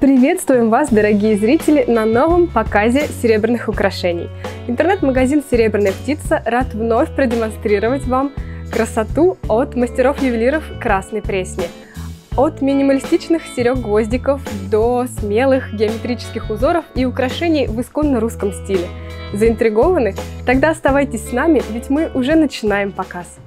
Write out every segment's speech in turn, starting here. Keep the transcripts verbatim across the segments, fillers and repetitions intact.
Приветствуем вас, дорогие зрители, на новом показе серебряных украшений. Интернет-магазин «Серебряная птица» рад вновь продемонстрировать вам красоту от мастеров-ювелиров Красной Пресни. От минималистичных серег-гвоздиков до смелых геометрических узоров и украшений в исконно русском стиле. Заинтригованы? Тогда оставайтесь с нами, ведь мы уже начинаем показ.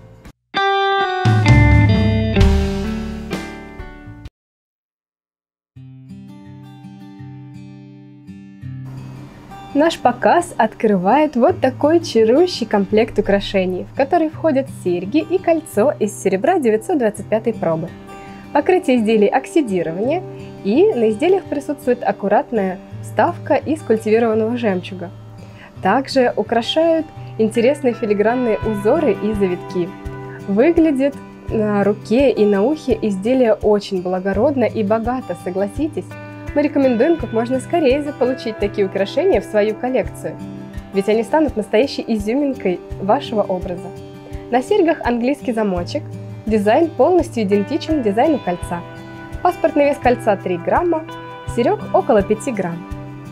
Наш показ открывает вот такой чарующий комплект украшений, в который входят серьги и кольцо из серебра девятьсот двадцать пятой пробы. Покрытие изделий оксидирования, и на изделиях присутствует аккуратная вставка из культивированного жемчуга. Также украшают интересные филигранные узоры и завитки. Выглядит на руке и на ухе изделие очень благородно и богато, согласитесь. Мы рекомендуем как можно скорее заполучить такие украшения в свою коллекцию, ведь они станут настоящей изюминкой вашего образа. На серьгах английский замочек, дизайн полностью идентичен дизайну кольца. Паспортный вес кольца три грамма, серег около пяти грамм.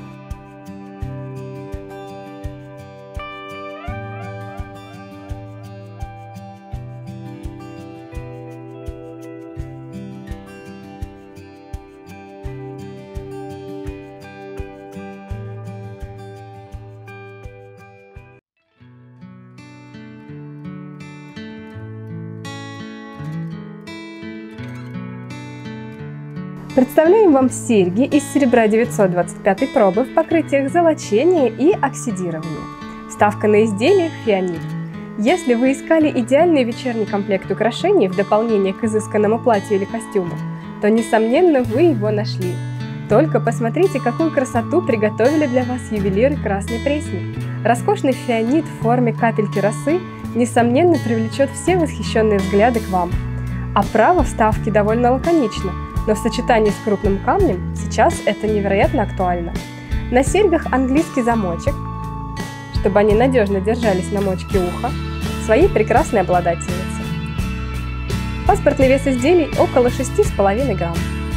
Представляем вам серьги из серебра девятьсот двадцать пятой пробы в покрытиях золочения и оксидирования. Вставка на изделиях фианит. Если вы искали идеальный вечерний комплект украшений в дополнение к изысканному платью или костюму, то, несомненно, вы его нашли. Только посмотрите, какую красоту приготовили для вас ювелиры Красной Пресни. Роскошный фианит в форме капельки росы, несомненно, привлечет все восхищенные взгляды к вам. Оправа вставки довольно лаконична, но в сочетании с крупным камнем сейчас это невероятно актуально. На серьгах английский замочек, чтобы они надежно держались на мочке уха, своей прекрасной обладательницы. Паспортный вес изделий около шести с половиной грамм.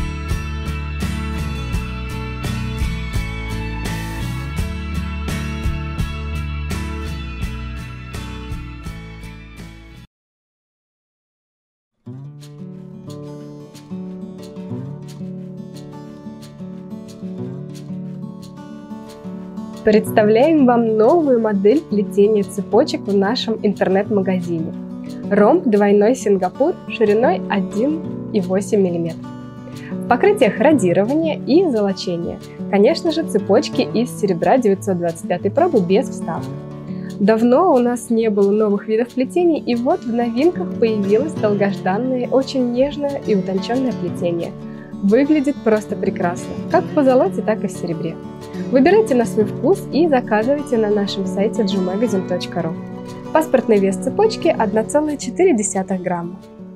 Представляем вам новую модель плетения цепочек в нашем интернет-магазине. Ромб двойной Сингапур шириной один и восемь миллиметров. В покрытиях радирования и золочения. Конечно же, цепочки из серебра девятьсот двадцать пятой пробы без вставок. Давно у нас не было новых видов плетений, и вот в новинках появилось долгожданное, очень нежное и утонченное плетение. Выглядит просто прекрасно, как в позолоте, так и в серебре. Выбирайте на свой вкус и заказывайте на нашем сайте джу магазин точка ру. Паспортный вес цепочки одна целая четыре десятых грамма.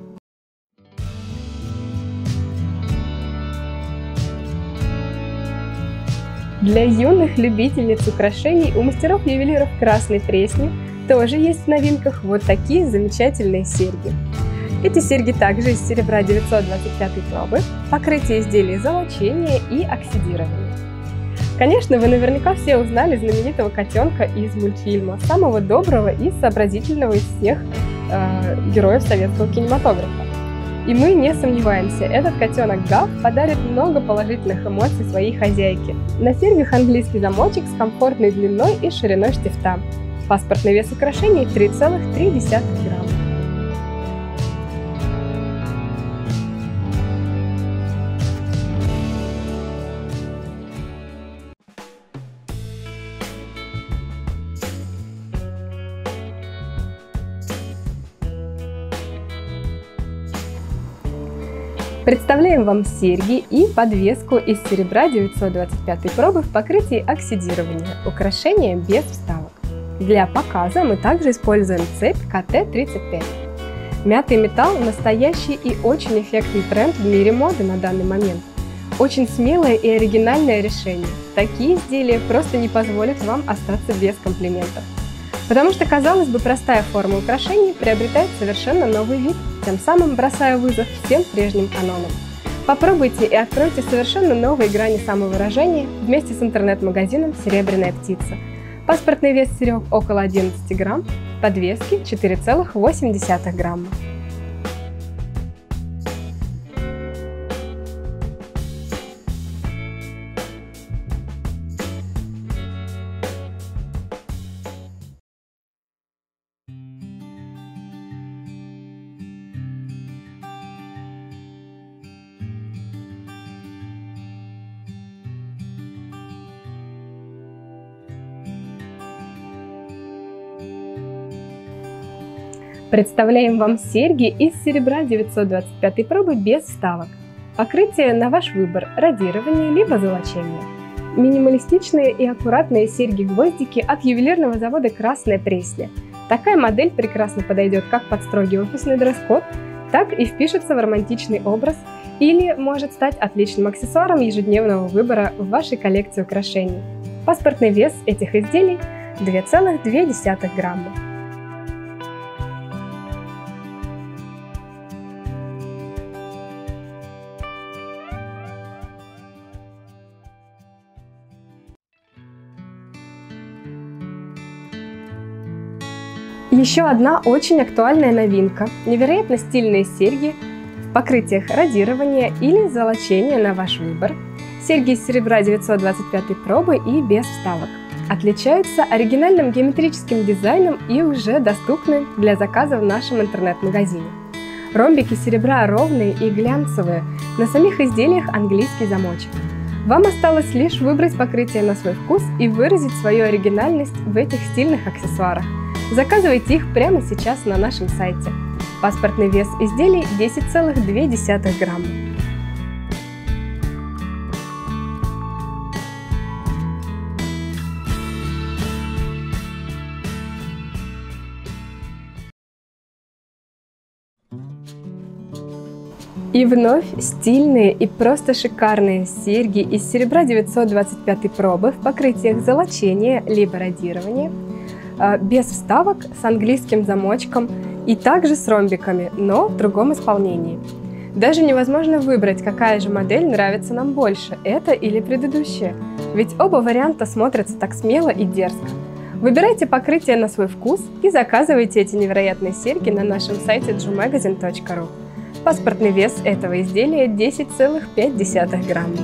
Для юных любительниц украшений у мастеров-ювелиров Красной Пресни тоже есть в новинках вот такие замечательные серьги. Эти серьги также из серебра девятьсот двадцать пятой пробы, покрытие изделий золочения и оксидирования. Конечно, вы наверняка все узнали знаменитого котенка из мультфильма, самого доброго и сообразительного из всех э, героев советского кинематографа. И мы не сомневаемся, этот котенок Гав подарит много положительных эмоций своей хозяйке. На серьгах английский замочек с комфортной длиной и шириной штифта. Паспортный вес украшений три целых три десятых грамма. Представляем вам серьги и подвеску из серебра девятьсот двадцать пятой пробы в покрытии оксидирования, украшения без вставок. Для показа мы также используем цепь ка тэ тридцать пять. Мятый металл – настоящий и очень эффектный тренд в мире моды на данный момент. Очень смелое и оригинальное решение. Такие изделия просто не позволят вам остаться без комплиментов. Потому что, казалось бы, простая форма украшений приобретает совершенно новый вид, тем самым бросая вызов всем прежним канонам. Попробуйте и откройте совершенно новые грани самовыражения вместе с интернет-магазином «Серебряная птица». Паспортный вес серег около одиннадцати грамм, подвески четыре целых восемь десятых грамма. Представляем вам серьги из серебра девятьсот двадцать пятой пробы без вставок. Покрытие на ваш выбор – радирование либо золочение. Минималистичные и аккуратные серьги-гвоздики от ювелирного завода «Красная Пресня». Такая модель прекрасно подойдет как под строгий офисный дресс-код, так и впишется в романтичный образ или может стать отличным аксессуаром ежедневного выбора в вашей коллекции украшений. Паспортный вес этих изделий – две целых две десятых грамма. Еще одна очень актуальная новинка – невероятно стильные серьги в покрытиях радирования или золочения на ваш выбор. Серьги из серебра девятьсот двадцать пятой пробы и без вставок. Отличаются оригинальным геометрическим дизайном и уже доступны для заказа в нашем интернет-магазине. Ромбики серебра ровные и глянцевые, на самих изделиях английский замочек. Вам осталось лишь выбрать покрытие на свой вкус и выразить свою оригинальность в этих стильных аксессуарах. Заказывайте их прямо сейчас на нашем сайте. Паспортный вес изделий десять целых две десятых грамма. И вновь стильные и просто шикарные серьги из серебра девятьсот двадцать пятой пробы в покрытиях золочения либо радирования, без вставок, с английским замочком и также с ромбиками, но в другом исполнении. Даже невозможно выбрать, какая же модель нравится нам больше, эта или предыдущая, ведь оба варианта смотрятся так смело и дерзко. Выбирайте покрытие на свой вкус и заказывайте эти невероятные серьги на нашем сайте джу магазин точка ру. Паспортный вес этого изделия десять целых пять десятых грамма.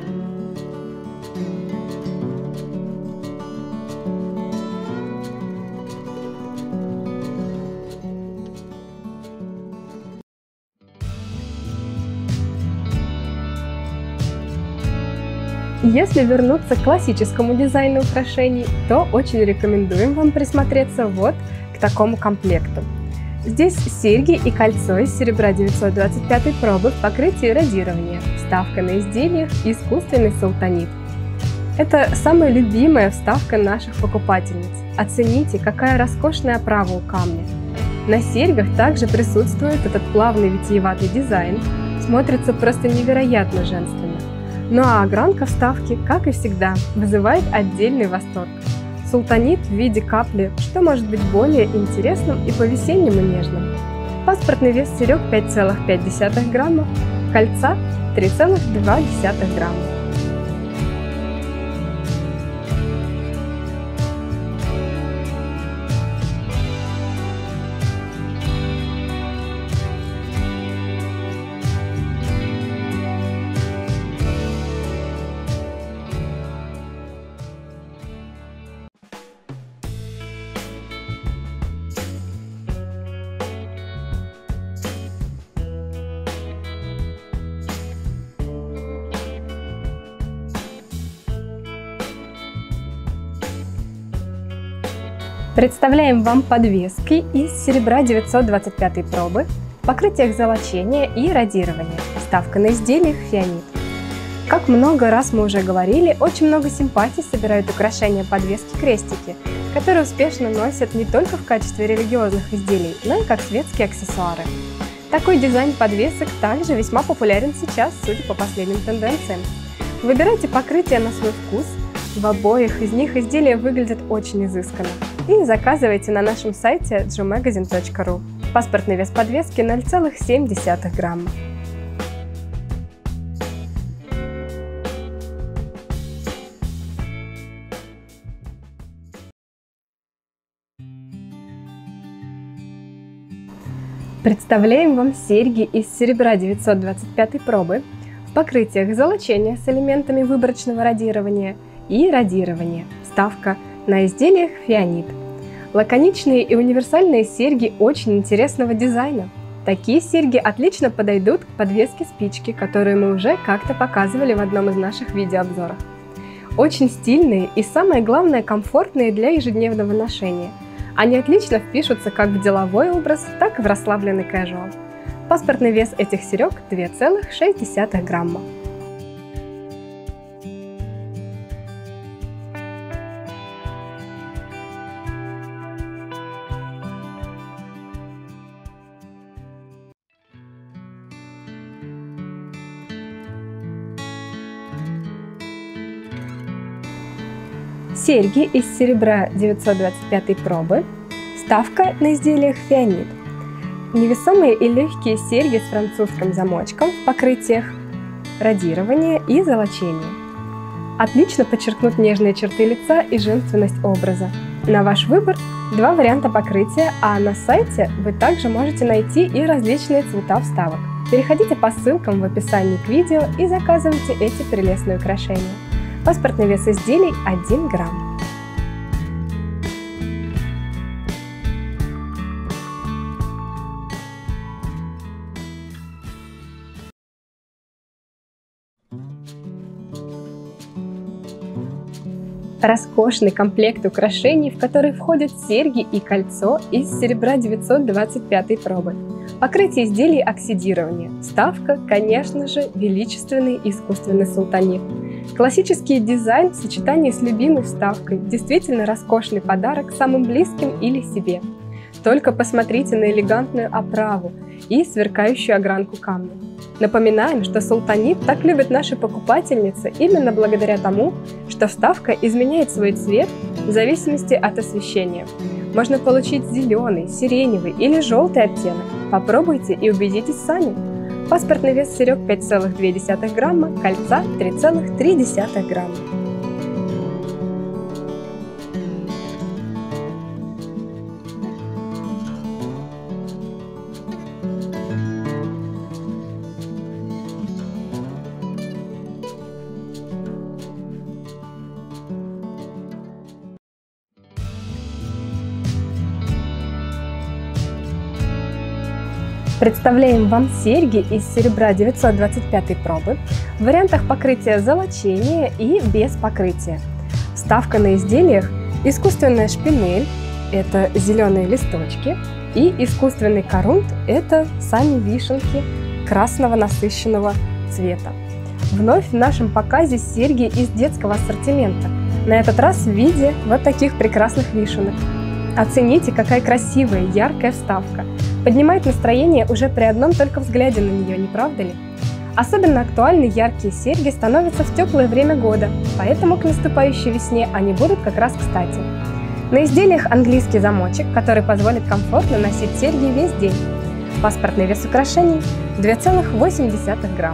Если вернуться к классическому дизайну украшений, то очень рекомендуем вам присмотреться вот к такому комплекту. Здесь серьги и кольцо из серебра девятьсот двадцать пятой пробы в покрытии радирования, вставка на изделиях искусственный султанит. Это самая любимая вставка наших покупательниц. Оцените, какая роскошная оправа у камня. На серьгах также присутствует этот плавный витиеватый дизайн, смотрится просто невероятно женственно. Ну а огранка вставки, как и всегда, вызывает отдельный восторг. Султанит в виде капли, что может быть более интересным и по-весеннему нежным. Паспортный вес серег пять целых пять десятых грамма, кольца три целых два десятых грамма. Представляем вам подвески из серебра девятьсот двадцать пятой пробы, в покрытиях золочения и радирования, вставка на изделиях фианит. Как много раз мы уже говорили, очень много симпатий собирают украшения подвески-крестики, которые успешно носят не только в качестве религиозных изделий, но и как светские аксессуары. Такой дизайн подвесок также весьма популярен сейчас, судя по последним тенденциям. Выбирайте покрытие на свой вкус, в обоих из них изделия выглядят очень изысканно. И заказывайте на нашем сайте джу магазин точка ру. Паспортный вес подвески ноль целых семь десятых грамма. Представляем вам серьги из серебра девятьсот двадцать пятой пробы в покрытиях золочения с элементами выборочного радирования и радирования. Вставка на изделиях фианит. Лаконичные и универсальные серьги очень интересного дизайна. Такие серьги отлично подойдут к подвеске спички, которую мы уже как-то показывали в одном из наших видеообзоров. Очень стильные и, самое главное, комфортные для ежедневного ношения. Они отлично впишутся как в деловой образ, так и в расслабленный casual. Паспортный вес этих серег две целых шесть десятых грамма. Серьги из серебра девятьсот двадцать пятой пробы. Вставка на изделиях фианит. Невесомые и легкие серьги с французским замочком в покрытиях радирования и золочения. Отлично подчеркнут нежные черты лица и женственность образа. На ваш выбор два варианта покрытия, а на сайте вы также можете найти и различные цвета вставок. Переходите по ссылкам в описании к видео и заказывайте эти прелестные украшения. Паспортный вес изделий один грамм. Роскошный комплект украшений, в который входят серьги и кольцо из серебра девятьсот двадцать пятой пробы. Покрытие изделий оксидирования. Вставка, конечно же, величественный искусственный султанит. Классический дизайн в сочетании с любимой вставкой – действительно роскошный подарок самым близким или себе. Только посмотрите на элегантную оправу и сверкающую огранку камня. Напоминаем, что султанит так любят наши покупательницы именно благодаря тому, что вставка изменяет свой цвет в зависимости от освещения. Можно получить зеленый, сиреневый или желтый оттенок. Попробуйте и убедитесь сами. Паспортный вес серег пять целых две десятых грамма, кольца три целых три десятых грамма. Представляем вам серьги из серебра девятьсот двадцать пятой пробы в вариантах покрытия золочения и без покрытия. Вставка на изделиях – искусственная шпинель – это зеленые листочки, и искусственный корунт – это сами вишенки красного насыщенного цвета. Вновь в нашем показе серьги из детского ассортимента, на этот раз в виде вот таких прекрасных вишенок. Оцените, какая красивая, яркая вставка. Поднимает настроение уже при одном только взгляде на нее, не правда ли? Особенно актуальны яркие серьги становятся в теплое время года, поэтому к наступающей весне они будут как раз кстати. На изделиях английский замочек, который позволит комфортно носить серьги весь день. Паспортный вес украшений две целых восемь десятых грамма.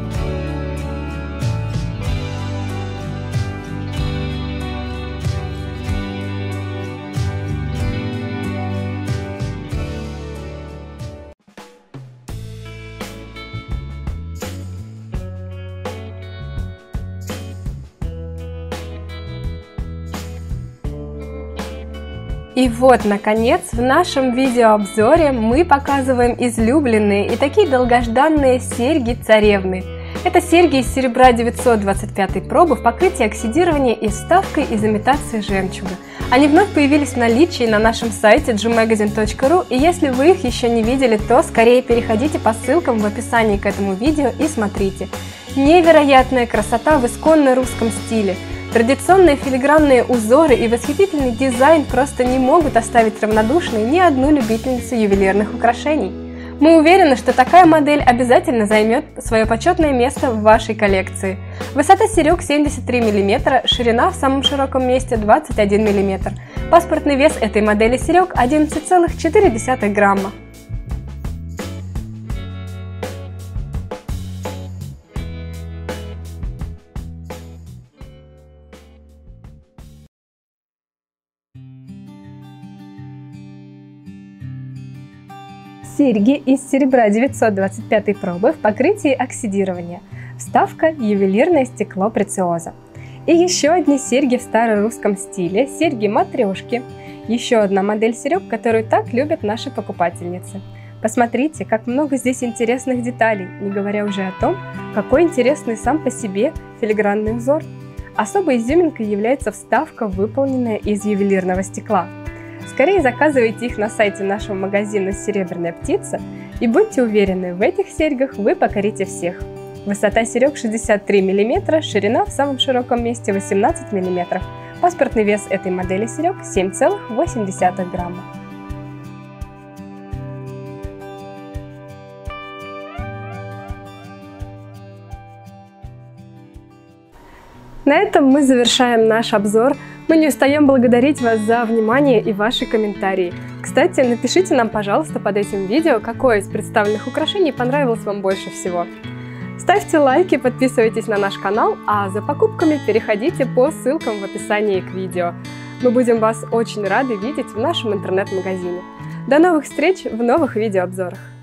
И вот, наконец, в нашем видеообзоре мы показываем излюбленные и такие долгожданные серьги-царевны. Это серьги из серебра девятьсот двадцать пятой пробы в покрытии оксидирования и вставкой из имитации жемчуга. Они вновь появились в наличии на нашем сайте джи магазин точка ру, и если вы их еще не видели, то скорее переходите по ссылкам в описании к этому видео и смотрите. Невероятная красота в исконно русском стиле. Традиционные филигранные узоры и восхитительный дизайн просто не могут оставить равнодушной ни одну любительницу ювелирных украшений. Мы уверены, что такая модель обязательно займет свое почетное место в вашей коллекции. Высота серег семьдесят три миллиметра, ширина в самом широком месте двадцать один миллиметр. Паспортный вес этой модели серег одиннадцать целых четыре десятых грамма. Серьги из серебра девятьсот двадцать пятой пробы в покрытии оксидирования. Вставка ювелирное стекло прециоза. И еще одни серьги в старорусском стиле, серьги-матрешки. Еще одна модель серег, которую так любят наши покупательницы. Посмотрите, как много здесь интересных деталей, не говоря уже о том, какой интересный сам по себе филигранный узор. Особой изюминкой является вставка, выполненная из ювелирного стекла. Скорее заказывайте их на сайте нашего магазина «Серебряная птица» и будьте уверены, в этих серьгах вы покорите всех. Высота серег шестьдесят три миллиметра, ширина в самом широком месте восемнадцать миллиметров. Паспортный вес этой модели серег семь целых восемь десятых грамма. На этом мы завершаем наш обзор. Мы не устаем благодарить вас за внимание и ваши комментарии. Кстати, напишите нам, пожалуйста, под этим видео, какое из представленных украшений понравилось вам больше всего. Ставьте лайки, подписывайтесь на наш канал, а за покупками переходите по ссылкам в описании к видео. Мы будем вас очень рады видеть в нашем интернет-магазине. До новых встреч в новых видеообзорах!